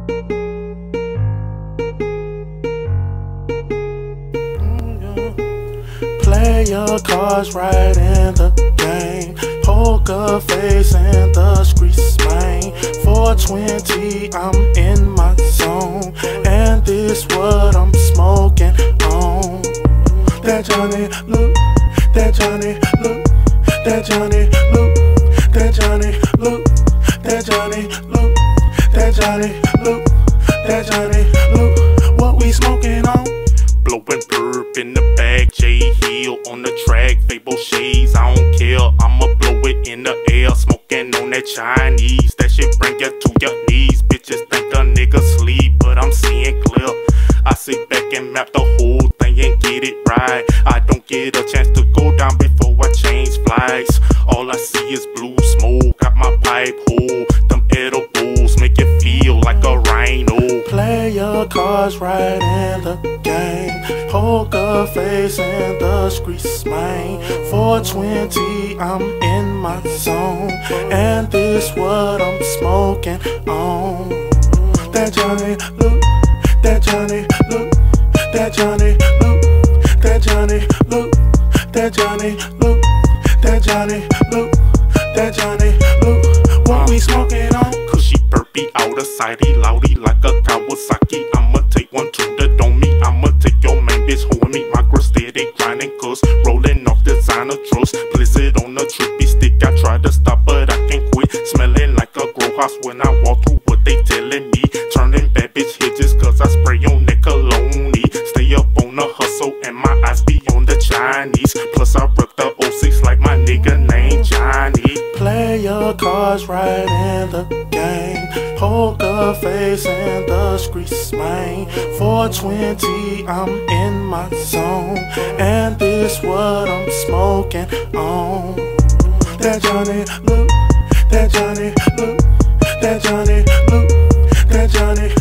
Play your cards right in the game. Poker face and the streets, man. 420, I'm in my zone, and this what I'm smoking on. That Johnny look, that Johnny look, that Johnny look, that Johnny look, that Johnny look, that Johnny look, that Johnny look. What we smoking on? Blowing perp in the bag, Jayhil on the track, Fable shades, I don't care, I'ma blow it in the air, smoking on that Chinese, that shit bring you to your knees, bitches think a nigga sleep, but I'm seeing clear, I sit back and map the whole thing and get it right, I don't get a chance to go down before I change flags, all I see is blue smoke, got my pipe hole, them edibles make it feel like a rhino. Play your cards right in the game. Poker face in the streets, man. 420, I'm in my zone, and this what I'm smoking on. That Johnny look, that Johnny look, that Johnny look, that Johnny look, that Johnny look, that Johnny look, that Johnny look. What we smoking on? Cushy burpee out of sight, loudy like a Kawasaki. I'ma take one to the dome. I'ma take your main bitch hoeing me. My girl steady grinding cuz rolling off designer drugs. Blizzard on the trippy stick. I try to stop but I can't quit. Smelling like a grow house when I walk through what they telling me. Turning bad bitch hedges cuz I spray on that cologne. Stay up on the hustle and my eyes be on the Chinese. Plus I rock the 06 like my nigga named Johnny. Play your cards right in the game. Poker face in the streets, man. 420, I'm in my zone, and this what I'm smoking on. That Johnny look, that Johnny look, that Johnny look, that Johnny